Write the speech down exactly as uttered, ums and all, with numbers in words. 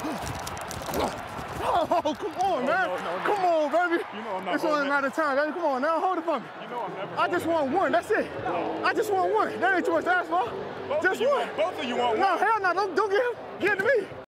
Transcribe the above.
Oh, come on, man. No, no, no, no. Come on, baby. You know I'm not It's only a matter of time, baby. Come on now, hold it for me. You know I'm never I just want one, that's it. No. I just want one. That ain't too much to ask for. Both Just of you one. Want, both of you want No, one. hell no, don't, don't give him. Give it to me.